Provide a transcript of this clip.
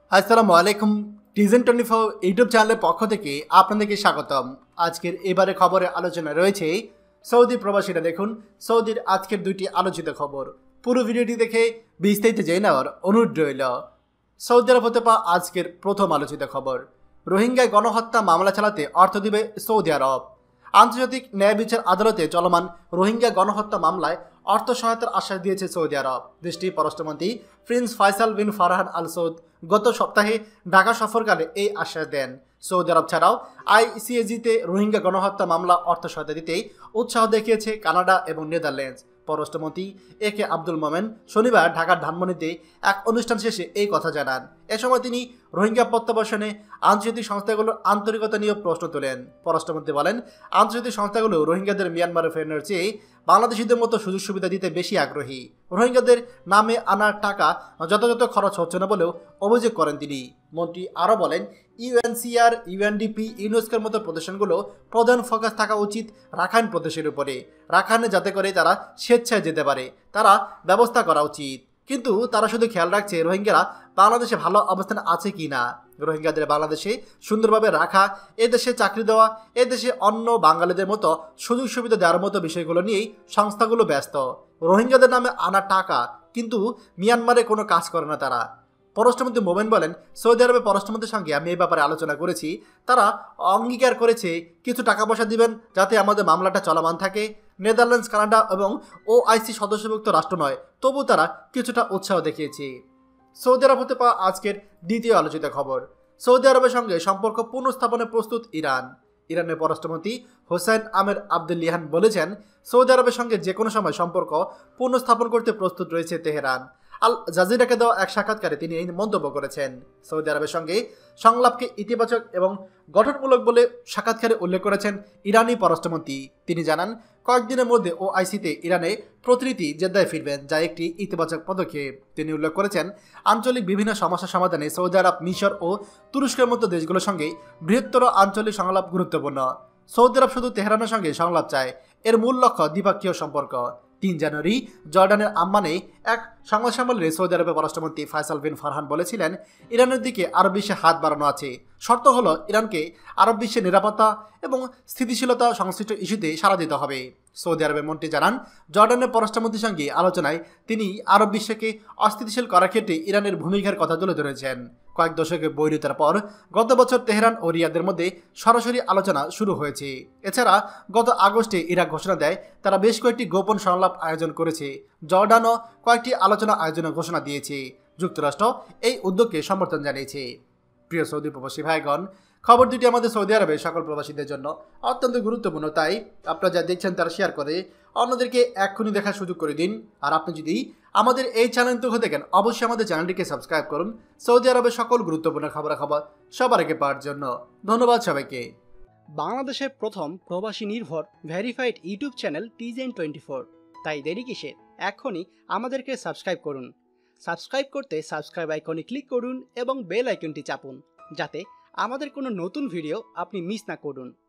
আসসালামু আলাইকুম। টিজেন 24 ইউটিউব চ্যানেলের পক্ষ থেকে আপনাদেরকে স্বাগতম। আজকের এবারে খবরে আলোচনা রয়েছে সৌদি প্রবাসীরা দেখুন সৌদির আজকের দুইটি আলোচিত খবর। পুরো ভিডিওটি দেখে বিস্তারিত জেনে নেওয়ার অনুরোধ রইল। সৌদি আরব হতে পাওয়া আজকের প্রথম আলোচিত খবর, রোহিঙ্গায় গণহত্যা মামলা চালাতে অর্থ দিবে সৌদি আরব। আন্তর্জাতিক ন্যায় বিচার আদালতে চলমান রোহিঙ্গা গণহত্যা মামলায় অর্থ সহায়তার আশ্বাস দিয়েছে সৌদি আরব। দেশটির পররাষ্ট্রমন্ত্রী prince Faisal bin Farhan Al Saud গত সপ্তাহে ঢাকা সফরকালে এই আশ্বাস দেন। সৌদি আরব ছাড়াও আইসিএজিতে রোহিঙ্গা গণহত্যা মামলা অর্থ সহায়তা দিতেই উৎসাহ দেখিয়েছে কানাডা এবং নেদারল্যান্ডস। পররাষ্ট্রমন্ত্রী এ কে আব্দুল মোমেন শনিবার ঢাকার ধানমন্ডিতে এক অনুষ্ঠান শেষে এই কথা জানান। এ সময় তিনি রোহিঙ্গা প্রত্যাবাসনে আন্তর্জাতিক সংস্থাগুলোর আন্তরিকতা নিয়ে প্রশ্ন তোলেন। পররাষ্ট্রমন্ত্রী বলেন, আন্তর্জাতিক সংস্থাগুলো রোহিঙ্গাদের মিয়ানমারে ফেরানোর চেয়ে বাংলাদেশিদের মতো সুযোগ সুবিধা দিতে বেশি আগ্রহী। রোহিঙ্গাদের নামে আনার টাকা যথাযথ খরচ হচ্ছে না বলেও অভিযোগ করেন তিনি। মন্ত্রী আরও বলেন, ইউএনসিআর, ইউএনডিপি, ইউনেস্কোর মতো প্রতিষ্ঠানগুলো প্রধান ফোকাস থাকা উচিত রাখাইন প্রদেশের উপরে। রাখাইনে যাতে করে তারা স্বেচ্ছায় যেতে পারে তারা ব্যবস্থা করা উচিত। কিন্তু তারা শুধু খেয়াল রাখছে রোহিঙ্গারা বাংলাদেশে ভালো অবস্থানে আছে কি না। রোহিঙ্গাদের বাংলাদেশে সুন্দরভাবে রাখা, এদেশে চাকরি দেওয়া, এদেশে অন্য বাঙালিদের মতো সুযোগ সুবিধা দেওয়ার মতো বিষয়গুলো নিয়েই সংস্থাগুলো ব্যস্ত। রোহিঙ্গাদের নামে আনা টাকা কিন্তু মিয়ানমারে কোনো কাজ করে না তারা। পররাষ্ট্রমন্ত্রী মোমেন বলেন, সৌদি আরবের পররাষ্ট্রমন্ত্রীর সঙ্গে আমি এই ব্যাপারে আলোচনা করেছি। তারা অঙ্গীকার করেছে কিছু টাকা পয়সা দিবেন যাতে আমাদের মামলাটা চলমান থাকে। নেদারল্যান্ডস, কানাডা এবং ওআইসি সদস্যভুক্ত রাষ্ট্র নয়, তবু তারা কিছুটা উৎসাহ দেখিয়েছে। সৌদি আরব হতে পাওয়া আজকের দ্বিতীয় আলোচিত খবর, সৌদি আরবের সঙ্গে সম্পর্ক পুনঃস্থাপনে প্রস্তুত ইরান। ইরানের পররাষ্ট্রমন্ত্রী হোসেন আমের আবদুল্লিয়ান বলেছেন, সৌদি আরবের সঙ্গে যে কোনো সময় সম্পর্ক পুনঃস্থাপন করতে প্রস্তুত রয়েছে তেহরান। আল জাজিরাকে দেওয়া এক সাক্ষাৎকারে তিনি এই মন্তব্য করেছেন। সৌদি আরবের সঙ্গে সংলাপকে ইতিবাচক এবং গঠনমূলক বলে সাক্ষাৎকারে উল্লেখ করেছেন ইরানি পররাষ্ট্রমন্ত্রী। তিনি জানান, কয়েকদিনের মধ্যে ওআইসিতে ইরানে প্রতিনিধি জেদ্দায় ফিরবেন, যা একটি ইতিবাচক পদক্ষেপ। তিনি উল্লেখ করেছেন, আঞ্চলিক বিভিন্ন সমস্যা সমাধানে সৌদি আরব, মিশর ও তুরস্কের মতো দেশগুলোর সঙ্গে বৃহত্তর আঞ্চলিক সংলাপ গুরুত্বপূর্ণ। সৌদি আরব শুধু তেহরানের সঙ্গে সংলাপ চায়, এর মূল লক্ষ্য দ্বিপক্ষীয় সম্পর্ক। 3 জানুয়ারি জর্ডানের আম্মানে এক সংবাদ সম্মেলনে সৌদি আরবের পররাষ্ট্রমন্ত্রী ফয়সাল বিন ফারহান বলেছিলেন, ইরানের দিকে আরব বিশ্বে হাত বাড়ানো আছে। শর্ত হলো ইরানকে আরব বিশ্বের নিরাপত্তা এবং স্থিতিশীলতা সংশ্লিষ্ট ইস্যুতে সাড়া দিতে হবে। সৌদি আরবের মন্ত্রী জানান, জর্ডানের পররাষ্ট্রমন্ত্রীর সঙ্গে আলোচনায় তিনি আরব বিশ্বকে অস্থিতিশীল করার ক্ষেত্রে ইরানের ভূমিকার কথা তুলে ধরেছেন। কয়েক দশকের বৈরিতার পর গত বছর তেহরান ও রিয়াদের মধ্যে সরাসরি আলোচনা শুরু হয়েছে। এছাড়া গত আগস্টে ইরাক ঘোষণা দেয় তারা বেশ কয়েকটি গোপন সংলাপ আয়োজন করেছে। জর্ডানও কয়েকটি আলোচনা আয়োজনের ঘোষণা দিয়েছে। যুক্তরাষ্ট্র এই উদ্যোগকে সমর্থন জানিয়েছে। প্রিয় সৌদি প্রবাসী ভাইগণ, খবর দুটি আমাদের সৌদি আরবের সকল প্রবাসীদের জন্য অত্যন্ত গুরুত্বপূর্ণ, তাই আপনারা যা দেখছেন তারা শেয়ার করে অন্যদেরকে এক্ষুনি দেখার সুযোগ করে দিন। আর আপনি যদি আমাদের এই চ্যানেল থেকে দেখেন, অবশ্যই আমাদের চ্যানেলটিকে সাবস্ক্রাইব করুন সৌদি আরবের সকল গুরুত্বপূর্ণ খবরাখবর সবার আগে পাওয়ার জন্য। ধন্যবাদ সবাইকে। বাংলাদেশের প্রথম প্রবাসী নির্ভর ভেরিফাইড ইউটিউব চ্যানেল টিজেন 24, তাই দেরি কিসের, এখনই আমাদেরকে সাবস্ক্রাইব করুন। সাবস্ক্রাইব করতে সাবস্ক্রাইব আইকনে ক্লিক করুন এবং বেল আইকনটি চাপুন, যাতে আমাদের কোনো নতুন ভিডিও আপনি মিস না করুন।